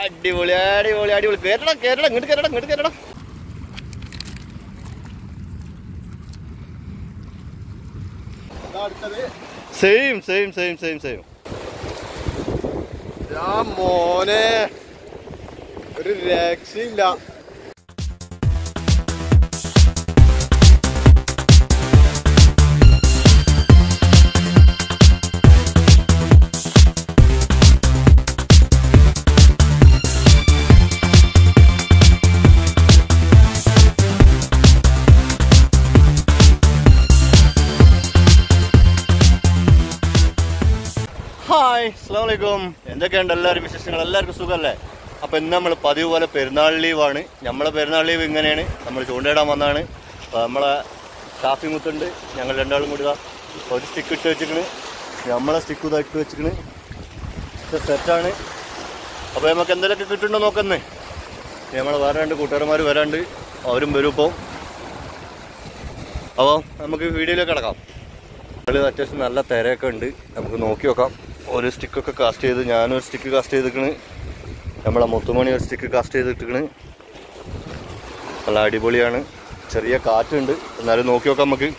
അടിപൊളി അടിപൊളി അടിപൊളി. കേരള കേരള ഇങ്ങോട്ട് കേരള ഇങ്ങോട്ട് Kerala. Same same same same same. മോനെ ഒരു രക്ഷയില്ല. ഹായ്, അസ്സലാമു അലൈക്കും. എന്തൊക്കെയുണ്ട് എല്ലാവരും വിശേഷങ്ങൾ? എല്ലാവർക്കും സുഖമല്ലേ? അപ്പോൾ ഇന്ന് നമ്മൾ പതിവ് പോലെ പെരുന്നാൾ ലീവാണ്. നമ്മളെ പെരുന്നാൾ ലീവ് ഇങ്ങനെയാണ്. നമ്മൾ ചൂണ്ടയിടാൻ വന്നതാണ്. അപ്പോൾ നമ്മളെ ഷാഫി മുത്തുണ്ട്, ഞങ്ങൾ രണ്ടാളും കൂടി ഒരു സ്റ്റിക്ക് ഇട്ട് വെച്ചിക്കണ്. നമ്മളെ സ്റ്റിക്ക് ഇതാ ഇട്ട് വെച്ചിക്കണ്. ഇത് സെറ്റാണ്. അപ്പോൾ നമുക്ക് എന്തെങ്കിലുമൊക്കെ കിട്ടുന്നുണ്ടോ നോക്കുന്നേ. നമ്മളെ വേറെ രണ്ട് കൂട്ടുകാരന്മാർ വരാണ്ട്, അവരും വരും. അപ്പോൾ നമുക്ക് വീഡിയോയിലേക്ക് കിടക്കാം. അത്യാവശ്യം നല്ല തിരയൊക്കെ ഉണ്ട്. നമുക്ക് നോക്കി നോക്കാം. ഒരു സ്റ്റിക്കൊക്കെ കാസ്റ്റ് ചെയ്ത്, ഞാനൊരു സ്റ്റിക്ക് കാസ്റ്റ് ചെയ്തിരിക്കണ്, നമ്മളെ മുത്തുമണി ഒരു സ്റ്റിക്ക് കാസ്റ്റ് ചെയ്തിട്ടിരിക്കണ്. നല്ല അടിപൊളിയാണ്. ചെറിയ കാറ്റുണ്ട്, എന്നാലും നോക്കി നോക്കാം നമുക്ക്.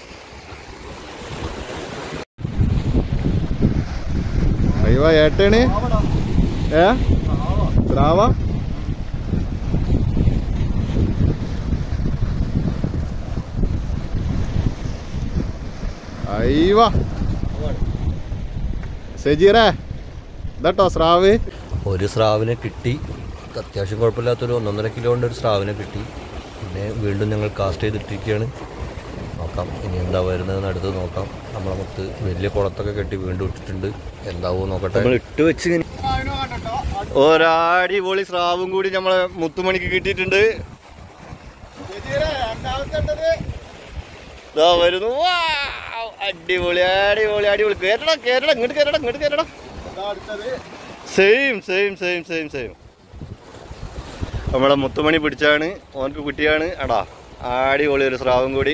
അയ്യോ ഏട്ടേണ് സ്രാവ. അയ്യോ സജീറേ ഇതാട്ടോ സ്രാവ്. ഒരു സ്രാവിനെ കിട്ടി. അത്യാവശ്യം കുഴപ്പമില്ലാത്തൊരു 1.5 കിലോൻ്റെ ഒരു സ്രാവിനെ കിട്ടി. പിന്നെ വീണ്ടും ഞങ്ങൾ കാസ്റ്റ് ചെയ്തിട്ടിരിക്കുകയാണ്. നോക്കാം ഇനി എന്താ വരുന്നതെന്ന് അടുത്ത് നോക്കാം. നമ്മളെ മൊത്ത് വലിയ കുളത്തൊക്കെ കെട്ടി വീണ്ടും ഇട്ടിട്ടുണ്ട്. എന്താവോ നോക്കട്ടെ. നമ്മൾ ഇട്ട് വെച്ച് ഒരടിപൊളി സ്രാവും കൂടി നമ്മളെ മുത്തുമണിക്ക് കിട്ടിയിട്ടുണ്ട്. ഇതാ വരുന്നു. അടിപൊളി അടിപൊളി അടിപൊളി. കേരള കേരള ഇങ്ങോട്ട് കേരള ഇങ്ങോട്ട് Kerala. Same same same same same. നമ്മളെ മുത്തുമണി പിടിച്ചാണ്, ഓനക്ക് കുട്ടിയാണ്. അടാ അടിപൊളി ഒരു സ്രാവും കൂടി.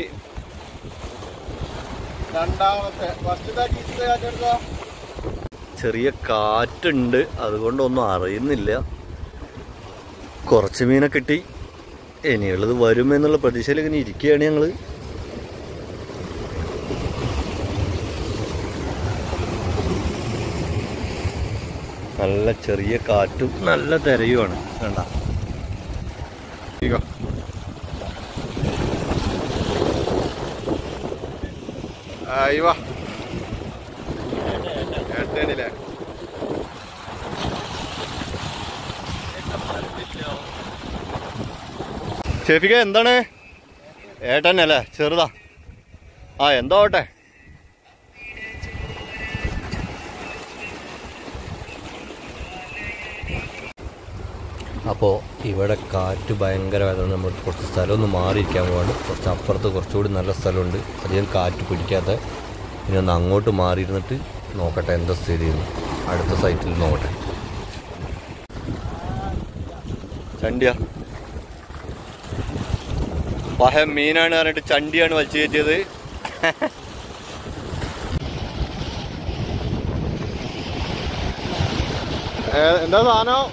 ചെറിയ കാറ്റുണ്ട്, അതുകൊണ്ടൊന്നും അറിയുന്നില്ല. കുറച്ച് മീനെ കിട്ടി. ഇനിയുള്ളത് വരുമെന്നുള്ള പ്രതീക്ഷയിൽ ഇങ്ങനെ ഇരിക്കുകയാണ് ഞങ്ങൾ. നല്ല ചെറിയ കാറ്റും നല്ല തിരയുമാണ്. വേണ്ട അയ്യോ ഏട്ടേണില്ലേ. ഷെഫിക എന്താണ്? ഏട്ടനല്ലേ? ചെറുതാ. എന്തോ ആവട്ടെ. അപ്പോൾ ഇവിടെ കാറ്റ് ഭയങ്കരമായതുകൊണ്ട് നമ്മൾ കുറച്ച് സ്ഥലമൊന്ന് മാറിയിരിക്കാൻ പോവാണ്. കുറച്ച് അപ്പുറത്ത് കുറച്ചുകൂടി നല്ല സ്ഥലമുണ്ട്, അധികം കാറ്റ് പിടിക്കാത്ത. ഇനി ഒന്ന് അങ്ങോട്ട് മാറിയിരുന്നിട്ട് നോക്കട്ടെ എന്താ സ്ഥിതി ചെയ്യുന്നു. അടുത്ത സൈറ്റിൽ നോക്കട്ടെ. ചണ്ടിയാ പഹ മീനാണ് പറഞ്ഞിട്ട് ചണ്ടിയാണ് വലിച്ചു കയറ്റിയത്. എന്താ സാധനം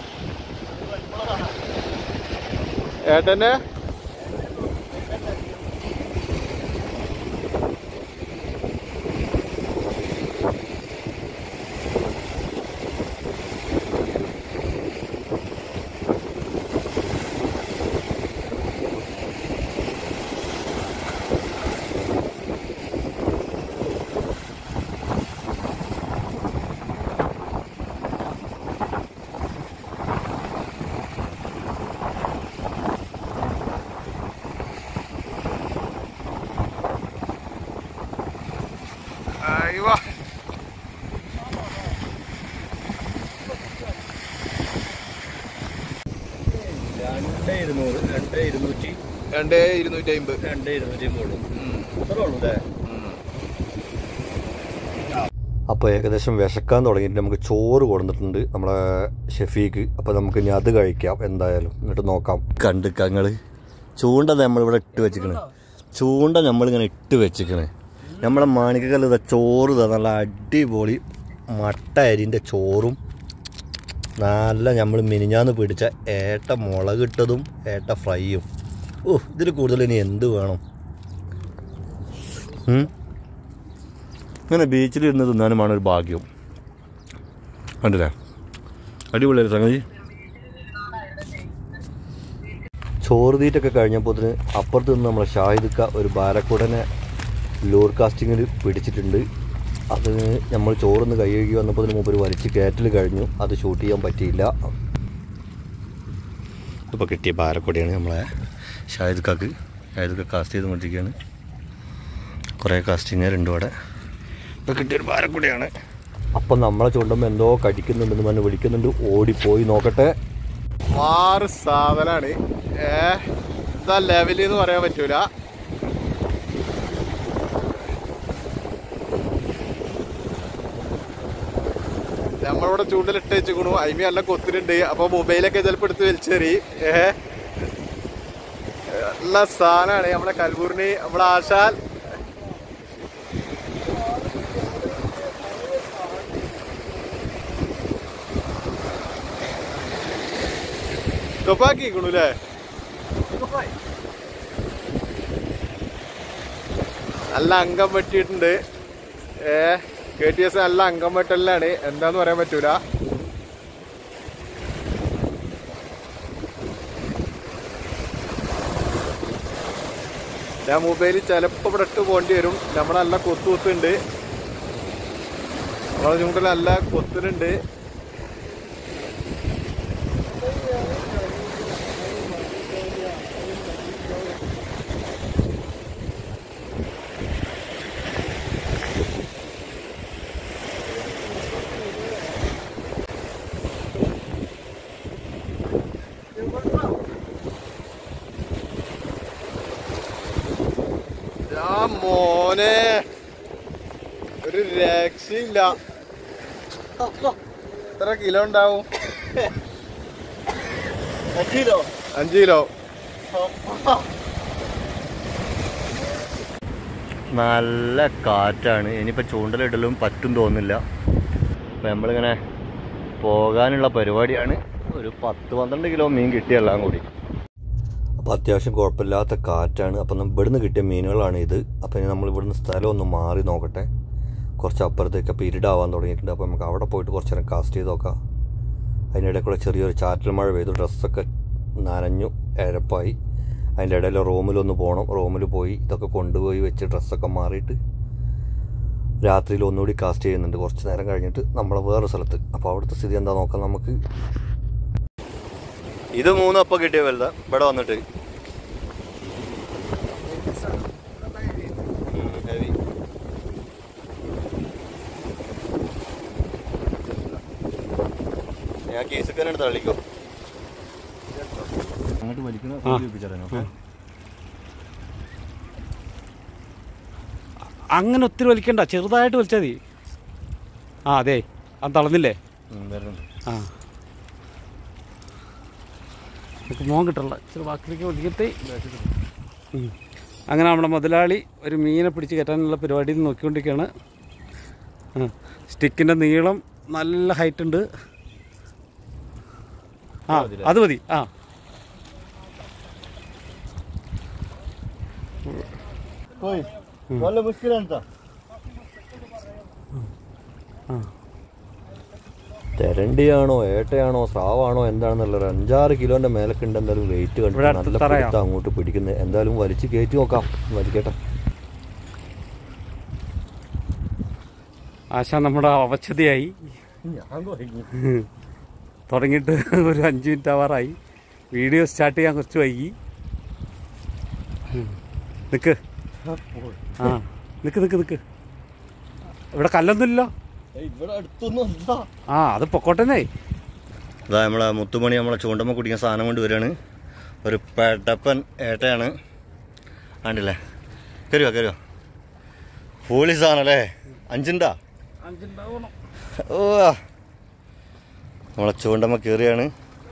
ഏട്ടൻ്റെ? അയ്യോ 2,250 അപ്പോൾ ഏകദേശം വിശക്കാൻ തുടങ്ങിയിട്ട് നമുക്ക് ചോറ് കൊടുത്തിട്ടുണ്ട് നമ്മളെ ഷെഫീക്ക്. അപ്പോൾ നമുക്ക് ഇനി അത് കഴിക്കാം എന്തായാലും, എന്നിട്ട് നോക്കാം. കണ്ടുക്കങ്ങൾ ചൂണ്ട നമ്മളിവിടെ ഇട്ട് വെച്ചിക്കണേ. ചൂണ്ട നമ്മളിങ്ങനെ ഇട്ട് വെച്ചിക്കണേ. നമ്മളെ മാണിക്കക്കല്ല് ചോറ് നല്ല അടിപൊളി മട്ട അരിൻ്റെ ചോറും നല്ല നമ്മൾ മിനിഞ്ഞാന്ന് പിടിച്ച ഏട്ട മുളകിട്ടതും ഏട്ട ഫ്രൈയും. ഓ, ഇതിൽ കൂടുതൽ ഇനി എന്ത് വേണം? ഇങ്ങനെ ബീച്ചിലിരുന്ന് തിന്നാനുമാണ് ഒരു ഭാഗ്യം. കണ്ടില്ലേ, അടിപൊളിയല്ലേ സംഗതി. ചോറ് തീറ്റൊക്കെ കഴിഞ്ഞപ്പോൾ അപ്പുറത്ത് നിന്ന് നമ്മളെ ഷാഹിദ്ക്ക ഒരു ബാരക്കൂടനെ ലൂർ കാസ്റ്റിങ്ങിൽ പിടിച്ചിട്ടുണ്ട്. അത് നമ്മൾ ചോറൊന്ന് കൈ കഴുകി വന്നപ്പോൾ മുമ്പ് വലിച്ച് കയറ്റൽ കഴിഞ്ഞു. അത് ഷൂട്ട് ചെയ്യാൻ പറ്റിയില്ല. ഇപ്പോൾ കിട്ടിയ ബാരക്കൂടയാണ് നമ്മളെ ഷാഹിദ്ക്കാക്ക് കാസ്റ്റ് ചെയ്ത് കൊണ്ടിരിക്കുകയാണ്. കുറേ കാസ്റ്റിങ്ങുണ്ട് ഇവിടെ. ഇപ്പോൾ കിട്ടിയൊരു ബാരക്കൂടയാണ്. അപ്പം നമ്മളെ ചൂണ്ടുമ്പോൾ എന്തോ കടിക്കുന്നുണ്ടെന്ന് പറഞ്ഞ് വിളിക്കുന്നുണ്ട്. ഓടിപ്പോയി നോക്കട്ടെ. മാറ് സാധനാണ്. എന്താ ലെവല് എന്ന് പറയാൻ പറ്റൂല. നമ്മളിവിടെ ചൂണ്ടിലിട്ട് വെച്ചിക്കണു. അതിന് നല്ല കൊത്തിനുണ്ട്. അപ്പൊ മൊബൈലൊക്കെ ചിലപ്പോൾ എടുത്ത് വലിച്ചെറി. നല്ല സാധനമാണ്. നമ്മളെ കൽബൂറിന് നമ്മളെ ആശാൻ തൊപ്പാക്കിക്കണു. നല്ല അംഗം വെട്ടിയിട്ടുണ്ട്. KTS നല്ല അംഗം വെട്ടലിലാണ്. എന്താന്ന് പറയാൻ പറ്റൂല. ഞാൻ മൊബൈലിൽ ചിലപ്പോൾ ഇവിടെ ഇട്ട് പോകേണ്ടി വരും. നമ്മളെ നല്ല കൊത്തുണ്ട്. നമ്മളെ ചൂണ്ടിൽ നല്ല കൊത്തുന്നുണ്ട്. മോനെ ഒരു രക്ഷയില്ല. എത്ര കിലോ ഉണ്ടാവും? 5 കിലോ. നല്ല കാറ്റാണ്. ഇനിയിപ്പോൾ ചൂണ്ടലിടലും പറ്റും തോന്നുന്നില്ല. അപ്പം നമ്മളിങ്ങനെ പോകാനുള്ള പരിപാടിയാണ്. ഒരു 10-12 കിലോ മീൻ കിട്ടിയെല്ലാം കൂടി. അപ്പോൾ അത്യാവശ്യം കുഴപ്പമില്ലാത്ത കാറ്റാണ്. അപ്പം ഇവിടുന്ന് കിട്ടിയ മീനുകളാണ് ഇത്. അപ്പം നമ്മൾ ഇവിടുന്ന് സ്ഥലം ഒന്ന് മാറി നോക്കട്ടെ. കുറച്ച് അപ്പുറത്തേക്ക് അപ്പോൾ ഇരുടാവാൻ തുടങ്ങിയിട്ടുണ്ട്. അപ്പോൾ നമുക്ക് അവിടെ പോയിട്ട് കുറച്ച് നേരം കാസ്റ്റ് ചെയ്ത് നോക്കാം. അതിനിടയിൽ കൂടെ ചെറിയൊരു ചാറ്റൽ മഴ പെയ്തു. ഡ്രസ്സൊക്കെ നനഞ്ഞു, എഴപ്പായി. അതിൻ്റെ ഇടയിൽ റൂമിലൊന്ന് പോകണം. റൂമിൽ പോയി ഇതൊക്കെ കൊണ്ടുപോയി വെച്ച് ഡ്രസ്സൊക്കെ മാറിയിട്ട് രാത്രിയിൽ ഒന്നുകൂടി കാസ്റ്റ് ചെയ്യുന്നുണ്ട്. കുറച്ച് നേരം കഴിഞ്ഞിട്ട് നമ്മൾ വേറെ സ്ഥലത്ത്. അപ്പോൾ അവിടുത്തെ സ്ഥിതി എന്താ നോക്കാം നമുക്ക്. ഇത് 3 അപ്പം കിട്ടിയ വലുതാ ഇവിടെ വന്നിട്ട്. ഞാൻ കേസക്കാനെടുത്ത് തള്ളിക്കോ. അങ്ങോട്ട് വലിക്കുന്ന അങ്ങനെ ഒത്തിരി വലിക്കണ്ട, ചെറുതായിട്ട് വലിച്ചാൽ മതി. അതെ, അത് തളർന്നില്ലേ? മോൻ കിട്ടല്ല, ചെറു ബാക്കിലേക്ക് വലിക്കട്ടെ. അങ്ങനെ നമ്മുടെ മുതലാളി ഒരു മീനെ പിടിച്ച് കയറ്റാനുള്ള പരിപാടിയിൽ നോക്കിക്കൊണ്ടിരിക്കുകയാണ്. സ്റ്റിക്കിൻ്റെ നീളം നല്ല ഹൈറ്റ് ഉണ്ട്. അത് മതി. തെരണ്ടിയാണോ ഏട്ടയാണോ സ്രാവാണോ എന്താണെന്നുള്ള 5-6 കിലോന്റെ മേലൊക്കെ ഉണ്ട്. എന്തായാലും വെയിറ്റ് കണ്ടിട്ട് നല്ല പിടുത്ത അങ്ങോട്ട് പിടിക്കുന്നത്. എന്തായാലും വലിച്ച് കയറ്റി നോക്കാം. വലിക്കട്ടെ. ആശാ നമ്മുടെ അവശതയായി തുടങ്ങിയിട്ട് ഒരു 5 മിനിറ്റ് ആവാറായി. വീഡിയോ സ്റ്റാർട്ട് ചെയ്യാൻ കുറച്ച് വൈകി. നിക്ക് നിക്ക് നിക്ക് നിക്ക്. ഇവിടെ കല്ലൊന്നുമില്ലല്ലോ. അത് പൊക്കോട്ടെന്നേ. അതാ നമ്മളെ മുത്തുമണി നമ്മളെ ചൂണ്ടമ്മ കുടിക്കാൻ സാധനം കൊണ്ട് വരികയാണ്. ഒരു പെട്ടപ്പൻ ഏട്ടയാണ്. ആണ്ടില്ലേ, കരുവാ പോലീസാണല്ലേ. 5 ഓ, നമ്മളെ ചൂണ്ടമ്മ കയറിയാണ്.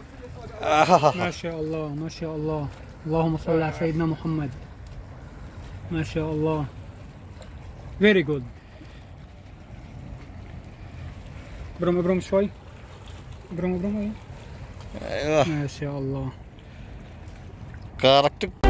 Very good. Brom شوي. കറക്റ്റ്